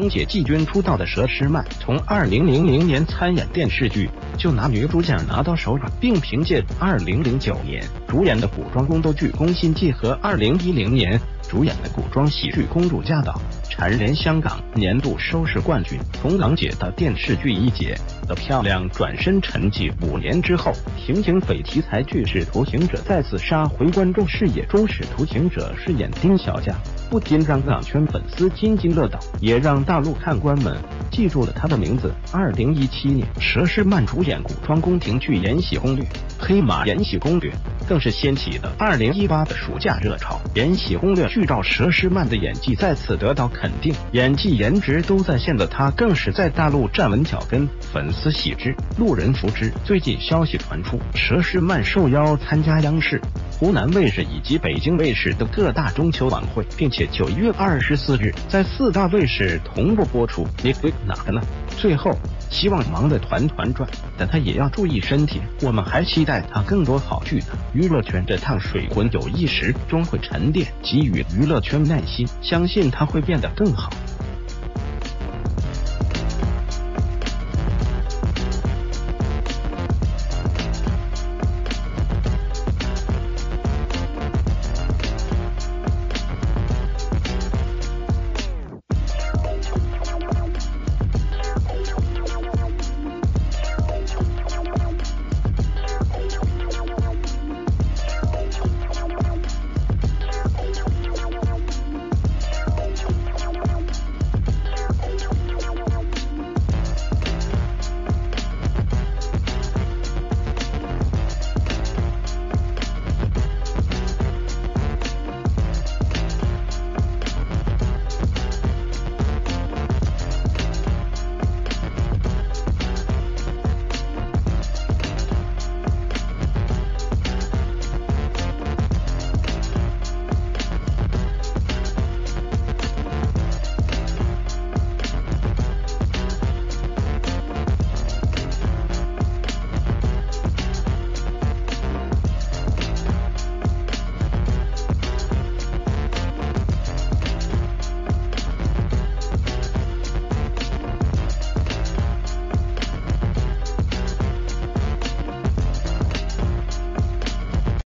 冷姐季军出道的佘诗曼，从2000年参演电视剧就拿女主奖拿到手软，并凭借2009年主演的古装宫斗剧《宫心计》和2010年主演的古装喜剧《公主驾到》蝉联香港年度收视冠军。从冷姐的电视剧一姐的漂亮转身沉寂5年之后，刑匪题材剧《使徒行者》再次杀回观众视野中，使徒行者饰演丁小佳，不仅让港圈粉丝津津乐道，也让大陆看官们记住了他的名字。2017年，佘诗曼主演古装宫廷剧《延禧攻略》，黑马《延禧攻略》更是掀起了2018的暑假热潮。《延禧攻略》剧照佘诗曼的演技再次得到肯定，演技颜值都在线的她更是在大陆站稳脚跟，粉丝喜之，路人服之。最近消息传出，佘诗曼受邀参加央视、湖南卫视以及北京卫视的各大中秋晚会，并且9月24日在4大卫视同步播出。你会哪个呢？最后，希望忙得团团转，但他也要注意身体。我们还期待他更多好剧呢。娱乐圈这趟水滚有一时终会沉淀，给予娱乐圈耐心，相信他会变得更好。